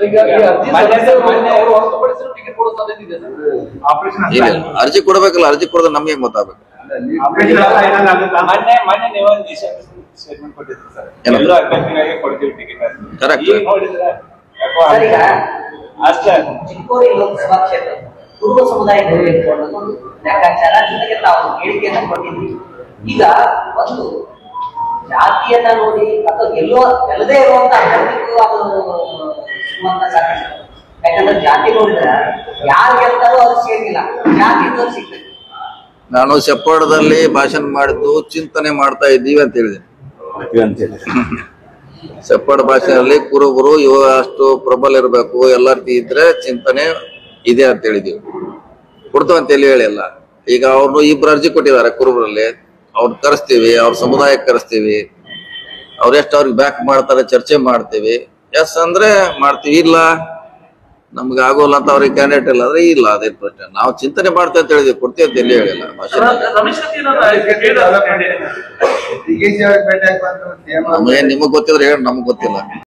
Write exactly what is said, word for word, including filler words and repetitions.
ಅರ್ಜಿ ಕೊಡಬೇಕಲ್ಲ, ಅರ್ಜಿ ಕೊಡೋದು ನಮ್ಗೆ ಗೊತ್ತಾಗಬೇಕು. ಚಿಕ್ಕೋಡಿ ಲೋಕಸಭಾ ಕ್ಷೇತ್ರ ಕುರುಬ ಸಮುದಾಯದ ಲೆಕ್ಕಾಚಾರ ಜೊತೆಗೆ ತಾವು ಹೇಳಿಕೆಯನ್ನು ಕೊಟ್ಟಿದ್ವಿ. ಈಗ ಒಂದು ಜಾತಿಯನ್ನ ನೋಡಿ ಅಥವಾ ಎಲ್ಲೋ ಎಲ್ಲದೇ ಇರುವಂತ ಅಭಿವೃದ್ಧಿಗೂ ಅದು ಸಿಗುವಂತ ಸಾಕಷ್ಟು. ಯಾಕಂದ್ರೆ ಜಾತಿ ನೋಡಿದ್ರೆ ಯಾರು ಗೆಲ್ತಾರೋ ಅದು ಸೇರಿಲ್ಲ, ಜಾತಿ ಇದ್ದವ್ರು ಸಿಗ್ತದೆ. ನಾನು ಶೆಪ್ಪಡದಲ್ಲಿ ಭಾಷಣ ಮಾಡಿದ್ದು ಚಿಂತನೆ ಮಾಡ್ತಾ ಇದ್ದೀವಿ ಅಂತ ಹೇಳಿದೆ. ಶೆಪ್ಪಡ ಭಾಷೆಯಲ್ಲಿ ಕುರುಬರು ಇವ ಅಷ್ಟು ಪ್ರಬಲ ಇರಬೇಕು, ಎಲ್ಲ ರೀತಿ ಇದ್ರೆ ಚಿಂತನೆ ಇದೆ ಅಂತ ಹೇಳಿದೀವಿ. ಕೊಡ್ತೇವೆ ಅಂತ ಹೇಳಿ ಹೇಳಿಲ್ಲ. ಈಗ ಅವ್ರು ಇಬ್ರು ಅರ್ಜಿ ಕೊಟ್ಟಿದ್ದಾರೆ ಕುರುಬರಲ್ಲಿ, ಅವ್ರು ಕರೆಸ್ತೀವಿ, ಅವ್ರ ಸಮುದಾಯಕ್ಕೆ ಕರೆಸ್ತೀವಿ, ಅವ್ರೆಷ್ಟು ಅವ್ರಿಗೆ ಬ್ಯಾಕ್ ಮಾಡ್ತಾರೆ ಚರ್ಚೆ ಮಾಡ್ತೀವಿ. ಎಸ್ ಅಂದ್ರೆ ಮಾಡ್ತೀವಿ, ಇಲ್ಲ ನಮ್ಗೆ ಆಗೋಲ್ಲ ಅಂತ ಅವ್ರಿಗೆ ಕ್ಯಾಂಡಿಡೇಟ್ ಇಲ್ಲ ಅಂದ್ರೆ ಇಲ್ಲ, ಅದೇ ಪ್ರಶ್ನೆ. ನಾವು ಚಿಂತನೆ ಮಾಡ್ತೇವೆ ಅಂತ ಹೇಳಿದ್ವಿ, ಕೊಡ್ತೀವಿ ಅಂತ ಎಲ್ಲಿ ಹೇಳಿಲ್ಲ. ನಮಗೆ ನಿಮಗ್ ಗೊತ್ತಿದ್ರೆ ಹೇಳಿ, ನಮಗ್ ಗೊತ್ತಿಲ್ಲ.